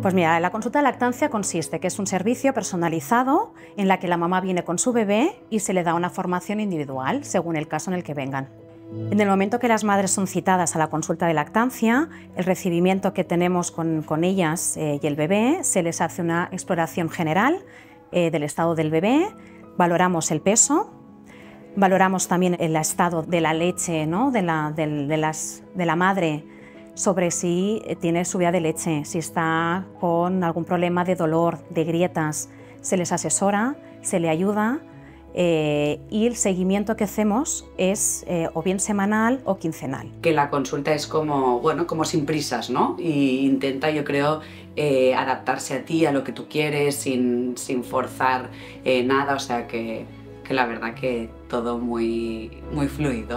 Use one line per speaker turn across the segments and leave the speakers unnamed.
Pues mira, la consulta de lactancia consiste que es un servicio personalizado en la que la mamá viene con su bebé y se le da una formación individual según el caso en el que vengan. En el momento que las madres son citadas a la consulta de lactancia, el recibimiento que tenemos con ellas y el bebé, se les hace una exploración general del estado del bebé, valoramos el peso, valoramos también el estado de la leche, ¿no? de la madre, sobre si tiene subida de leche, si está con algún problema de dolor, de grietas, se les asesora, se le ayuda y el seguimiento que hacemos es o bien semanal o quincenal.
Que la consulta es como, bueno, como sin prisas, ¿no? Y intenta, yo creo, adaptarse a ti, a lo que tú quieres, sin forzar nada, o sea que la verdad que todo muy fluido.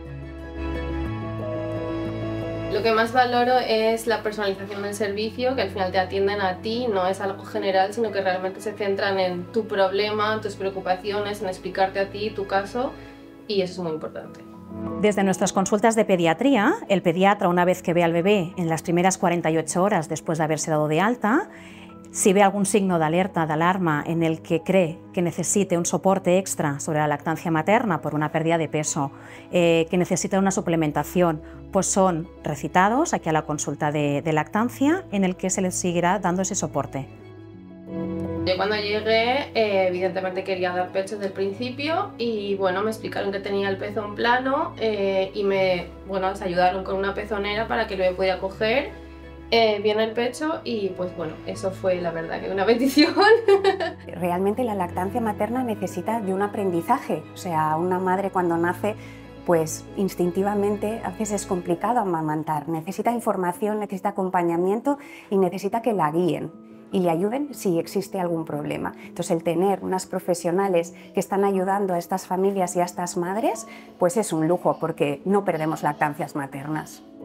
Lo que más valoro es la personalización del servicio, que al final te atienden a ti, no es algo general, sino que realmente se centran en tu problema, tus preocupaciones, en explicarte a ti tu caso, y eso es muy importante.
Desde nuestras consultas de pediatría, el pediatra, una vez que ve al bebé en las primeras 48 horas después de haberse dado de alta, si ve algún signo de alerta, de alarma en el que cree que necesite un soporte extra sobre la lactancia materna por una pérdida de peso, que necesita una suplementación, pues son recitados aquí a la consulta de lactancia en el que se les seguirá dando ese soporte.
Yo cuando llegué, evidentemente quería dar pecho desde el principio y bueno, me explicaron que tenía el pezón plano y me ayudaron con una pezonera para que el bebé pudiera coger bien el pecho y pues bueno, eso fue la verdad que una bendición.
Realmente la lactancia materna necesita de un aprendizaje, o sea, una madre cuando nace pues instintivamente a veces es complicado amamantar, necesita información, necesita acompañamiento y necesita que la guíen y le ayuden si existe algún problema. Entonces el tener unas profesionales que están ayudando a estas familias y a estas madres pues es un lujo porque no perdemos lactancias maternas.